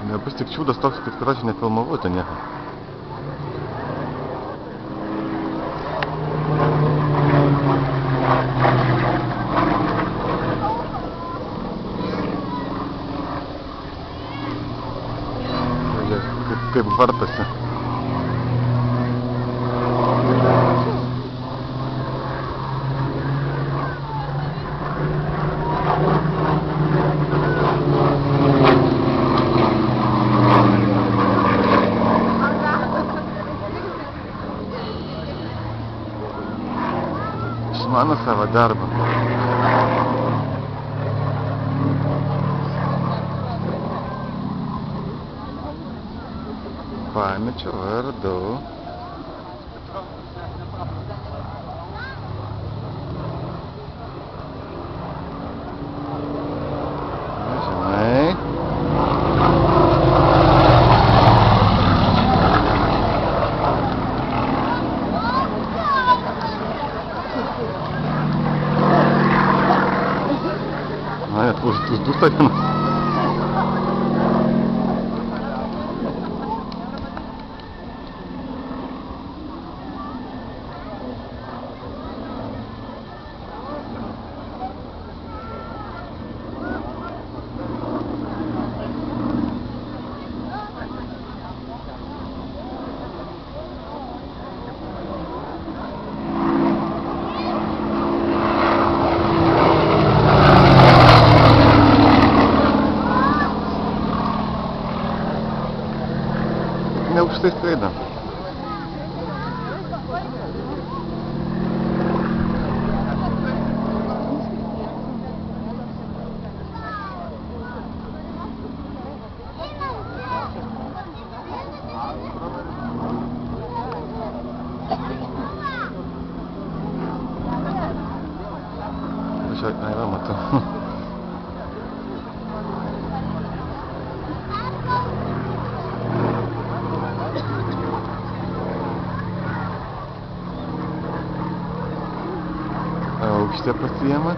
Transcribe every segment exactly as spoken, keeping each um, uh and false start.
Nebus tik čiūdas toks, kad karočiui nefilmavau ten nieko. Kaip, kaip vartasi. Išmano savo darbą. Pamečiau vardu. Žinai. Na, net uždūsta vienas. Neaukštai skraido. Aš ai va matau. Aukštė pasiema.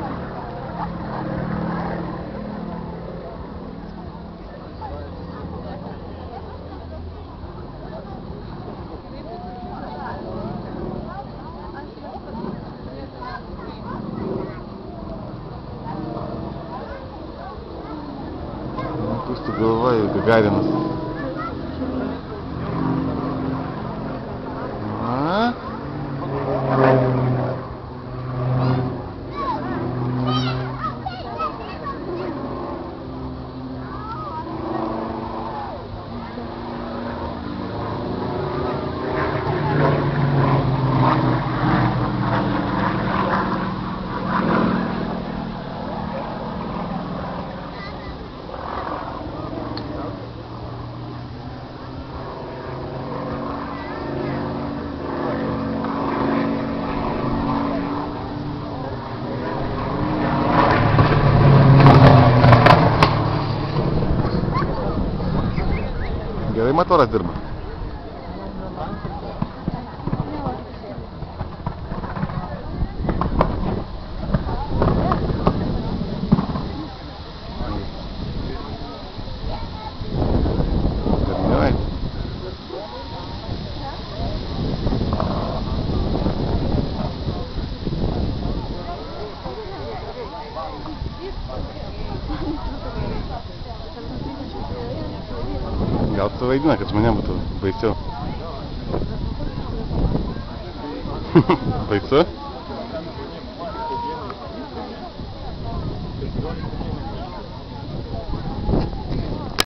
Pūsti galvoju, Gagarinas. Na? Gerai motoras dirba. Darniuoji. Gal suvaidina, kad žmonėm būtų baisiau. Baisu?